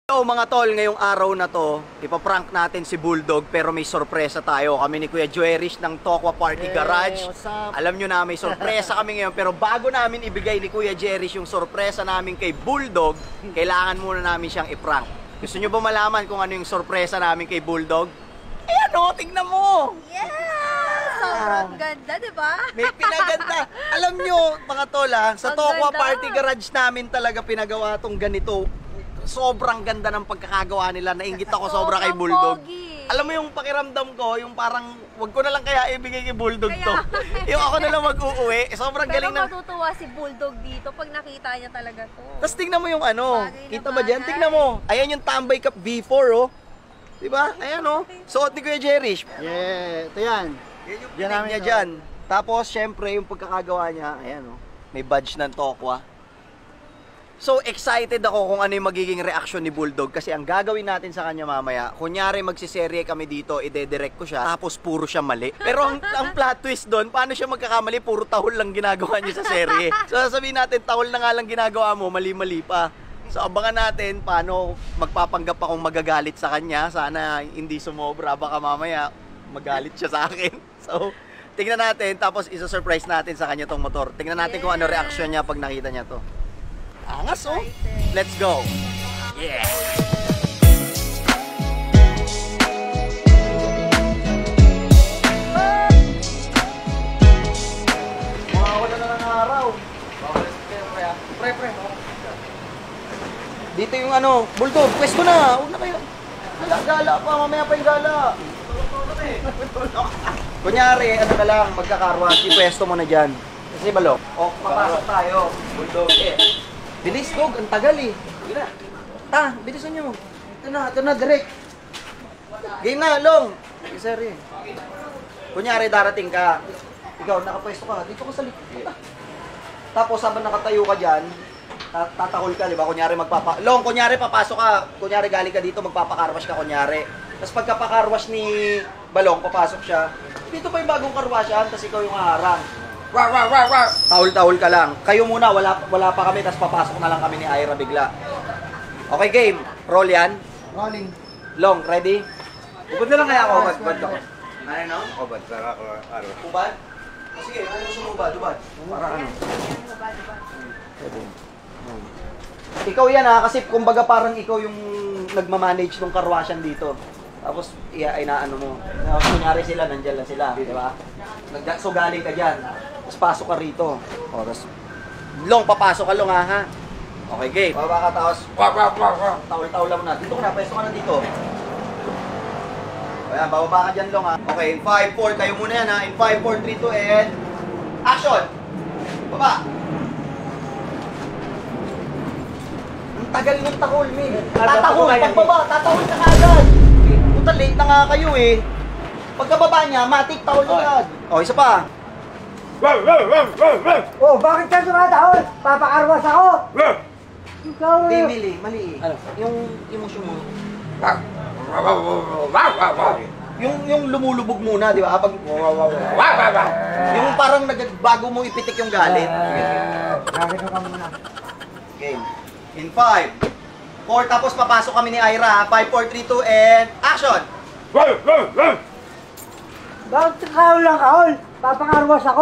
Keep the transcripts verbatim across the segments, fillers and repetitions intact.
So mga tol, ngayong araw na to, ipaprank natin si Bulldog pero may sorpresa tayo. Kami ni Kuya Jerish ng Tokwa Party Garage. Hey, alam nyo na may sorpresa kami ngayon, pero bago namin ibigay ni Kuya Jerish yung sorpresa namin kay Bulldog, kailangan muna namin siyang iprank. Gusto nyo ba malaman kung ano yung sorpresa namin kay Bulldog? Ayan o, tignan mo! Yeah! Sobrang ganda, di ba? May pinaganda. Alam nyo, mga tol ha, sa Ang Tokwa ganda. Party Garage namin talaga pinagawa tong ganito. Sobrang ganda ng pagkakagawa nila. Nainggit ako sobra kay Sobrang Bulldog. pogi. Alam mo yung pakiramdam ko, yung parang wag ko na lang kaya ibigay kay Bulldog to. Kaya- Yung ako na lang mag-uuwi. Sobrang Pero galing na. matutuwa si Bulldog dito pag nakita niya talaga to. Tapos tingnan mo yung ano. Bagay na Kita ba dyan? bagay. Tingnan mo. Ayan yung Tambay Cup V four oh. Diba? Ayan oh. Suot ni Kuya Jerish. Yeah, ito yan. Yan yung Yan pinag namin niya to. dyan. Tapos, syempre, yung pagkakagawa niya, ayan oh. May badge ng Tokwa. So, excited ako kung ano yung magiging reaksyon ni Bulldog kasi ang gagawin natin sa kanya mamaya, kunyari magsiserye kami dito, ide-direct ko siya, tapos puro siya mali. Pero ang, ang plot twist doon, paano siya magkakamali, puro tahol lang ginagawa niya sa serye. So, sasabihin natin, tahol na nga lang ginagawa mo, mali-mali pa. So, abangan natin paano magpapanggap akong magagalit sa kanya. Sana hindi sumobra, baka mamaya magalit siya sa akin. So, tingnan natin, tapos isa-surprise natin sa kanya tong motor. Tingnan natin kung ano reaksyon niya pag nakita niya to. Angas oh! Let's go! Yeah! Mga wala na ng araw. Pre, pre. Dito yung ano, Bulldog, pwesto na! Huwag na kayo. Gala, gala pa, mamaya pa yung gala. Kunyari, ano na lang, magkakarwash, ipwesto mo na dyan. Kasi balo, o, papasok tayo. Bulldog, eh. Bilis, Dog. Ang tagal eh. Sige na. Ta, bilisan nyo. Ito na, ito na, direct. Game na, Long. Sige, sir eh. Kunyari, darating ka. Ikaw, nakapwesto ka. Dito ka sa likod. Tapos, habang nakatayo ka dyan, tatakol ka, di ba? Kunyari, magpapa... Long, kunyari, papasok ka. Kunyari, galing ka dito, magpapakarwash ka, kunyari. Tapos, pagkapakarwash ni Balong, papasok siya. Dito pa yung bagong karwasyan, tapos ikaw yung haharang. War, war, war, war. Tahol-tahol ka lang. Kayo muna, wala, wala pa kami, tapos papasok na lang kami ni Ira bigla. Okay, game. Roll yan. Rolling. Long, ready? Ubad na lang kaya ako. Ubad, ubad ako. Ano, no? Ubad, para ako, ano. Ubad? O, sige, ano gusto mo ubad? Ubad. Para ano? Ikaw yan ha, kasi kumbaga parang ikaw yung nagmamanage ng karwasyan dito. Tapos, iya, ay naano mo. Tapos, kunyari sila, nandyan lang sila. Di ba? Nag- So, galing ka dyan. Tapos, pasok ka rito. O, tapos, Long, papasok ka, Long, ha, ha? Okay, game. Baba ka, tapos, wak, wak, wak, wak. Tawal-tawal lang mo na. Dito ka na, pwesto ka na dito. Ayan, bababa ka dyan, Long, ha? Okay, in five, four, kayo muna yan, ha? In five, four, three, two, and... Action! Baba! Ang tagal ng takol, Min. Tatahol, pagbaba, tatahol ka agad. Puta, late na nga kayo, eh. Pagkababa niya, matik, tahol agad. O, isa pa. Oh, bakit ka tumatahol? Papakarwas ako! Ikaw Hindi, eh! mali, mali. Ano? Yung emosyon mo. Yung yung lumulubog muna, di ba? Pag yung parang nagbago mo ipitik yung galit. Nakita ka muna. Game. In five, four, tapos papasok kami ni Ira. five, four, three, two, and action! Bakit ka kahol lang kahol? Papakarwas ako!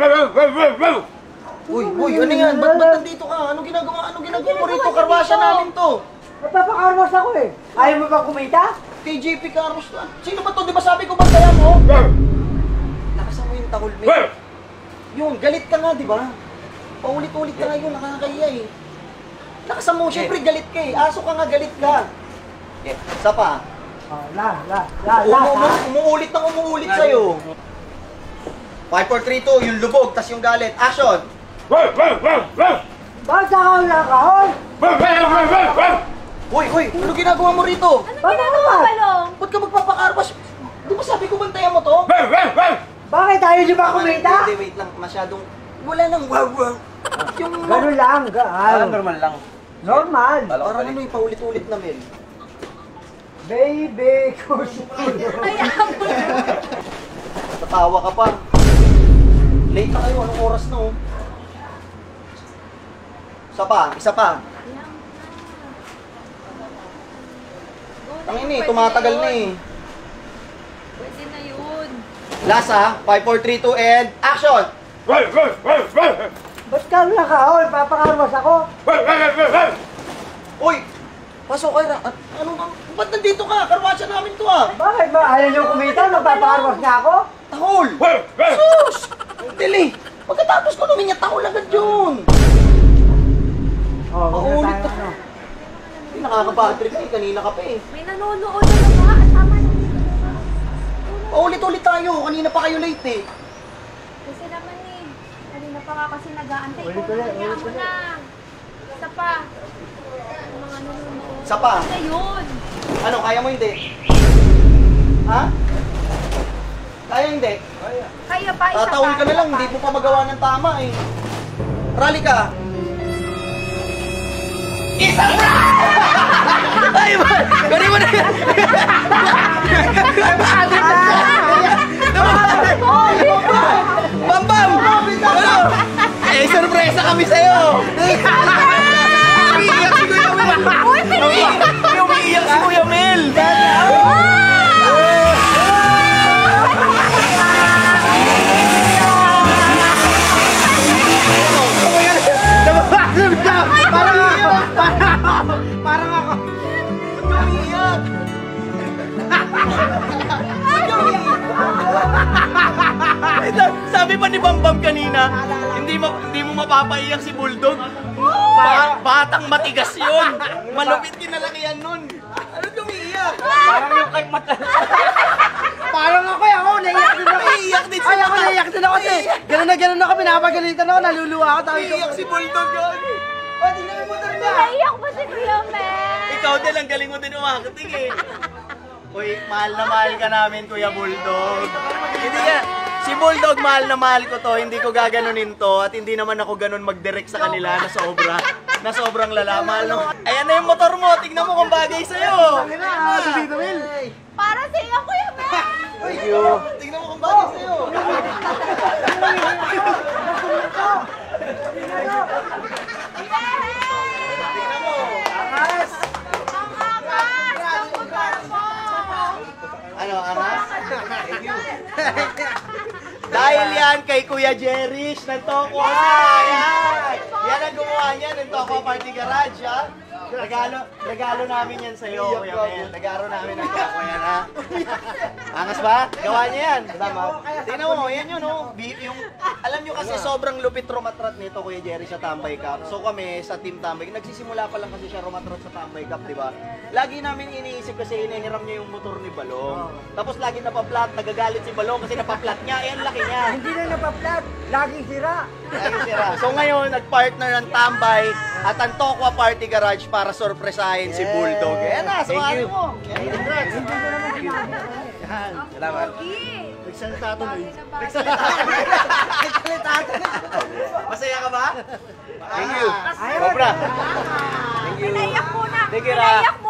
Uy, uy, ano yan? Ba't ba't nandito ka? Ano ginagawa? Ano ginagawa mo rito? Karwasya namin to. Papakarwas ako eh! Ayaw mo ba kumita? K J P Carlos to. Sino ba to? Di ba sabi ko bantayan mo? Lakasan mo yung tahol, mate. Yun, galit ka nga, di ba? Paulit-ulit ka nga yun, nakakaya eh. Lakasan mo, syempre galit ka eh. Aso ka nga, galit ka. Yeah. Isa pa. Oh, la, la, la, la, Umu ha? umuulit ng umuulit sa'yo. five, four, three, two, yung lubog, tas yung galit. Action! Bakit ka kahol lang kahol? Uy, uy, ano ginagawa mo rito? Anong Bakit ginagawa, naman? Balong? Ba't ka magpapakarwas? Di ba sabi ko bantayan mo to? Bakit ayaw nyo ba kumita? Hindi, wait lang, masyadong... Wala nang wow, wow. Yung... Ganun lang, gaan. normal lang. Normal. Parang ano yung paulit-ulit na, Mel. Baby, kusin. Ayaw mo na. Tatawa ka pa. Late na kayo, anong oras na oh? Isa pa, isa pa. Ang ini, Pwede tumatagal na yun. eh. Pwede na yun. Last ha, five, four, three, two, and action! Ba't ka nakahol? Papakarwas ako. Uy! Pasok kayo na. At, ano ba? Ba't nandito ka? Karwasya namin to ah! Bakit ba? Ayaw niyo kumita? Magpapakarwas na ako? Tahol! Sus! Dili! Pagkatapos ko luminya, tahol agad yun! Oh, Paulit tayo, na. ano. Hindi, nakaka-bad trip eh. Kanina ka pa eh. May nanonood na ba? At tama na dito na. Paulit-ulit tayo. Kanina pa kayo late eh. Kasi naman eh. Kanina pa nga kasi nag-aantay. Ulit Ikaw ulit, na, ulit mo ulit. na. Isa pa. Yung mga nanonood. Isa pa? Isa yun. Ano, kaya mo hindi? Ha? Kaya hindi? Kaya pa, isa Tatawid pa. ka na lang, isa hindi pa. mo pa magawa ng tama eh. Rally ka! Isang na! Ay, ba? Gani mo na yan! Bam Bam! Ano? Eh, sorpresa kami sa'yo! Umiiyak si Kuya Mel! Uy, piniyak! Umiiyak si Kuya Mel! Parang ako. Umiiyak! Sabi pa ni Bambam kanina, hindi mo hindi mo mapapaiyak si Bulldog. Ba batang matigas 'yun. Malupit kinalakihan nun. Ano umiiyak? Parang yung kay mata. Parang ako, ako, naiyak din ako. Naiiyak din si Ay, ako Mata. naiyak din ako. Eh. Ganun na ganun ako, pinapagalitan ako, naluluwa ako. Tawag ko. Umiiyak si Bulldog 'yun. O, tingnan mo motor niya. Naiyak ba si Kuya Mel? Ikaw din, ang galing mo din umakating eh. Uy, mahal na mahal ka namin, Kuya Bulldog. Hindi ka, si Bulldog, mahal na mahal ko to. Hindi ko gaganunin to. At hindi naman ako ganun mag-direct sa kanila na sobra. Na sobrang lala. Mahal na. Ayan na yung motor mo. Tignan mo kung bagay sa'yo. Tangina, ah, si Tito Will. Para sa iyo, Kuya Mel! Thank you. Tignan mo kung bagay sa'yo. Tignan mo. Angas. Ang angas ng motor mo! Ano, angas? Thank you. Dahil yan kay Kuya Jerish ng Toko. Yan! Yan ang gumawa niya ng Toko Party Garage, ha? Regalo, regalo namin yan sa'yo, Kuya Mel. Regalo namin ng Toko yan, ha? Angas ba? Gawa niya yan. Tama. Tingnan mo, yan yun, no? Beat yung, alam nyo kasi sobrang lupit rumatrat nito, Kuya Jerry, sa Tambay Cup. So kami, sa Team Tambay, nagsisimula pa lang kasi siya rumatrat sa Tambay Cup, di ba? Lagi namin iniisip kasi inihiram niya yung motor ni Balong. Tapos lagi napaplat, nagagalit si Balong kasi napaplat niya, eh, ang laki niya. Hindi na napaplat. Laging sira. Lagi sira. So ngayon, nag-partner ng Tambay at ang Tokwa Party Garage para sorpresahin si Bulldog. Yan na, sumali mo. Yan, congrats. Salamat. Pogi! Nagsalita to, Bagay Luis. na bagay. Masaya ka ba? Thank you. Ayaw. Cobra. Thank you. Pinaiyak mo na! Thank you, Ra. Pinaiyak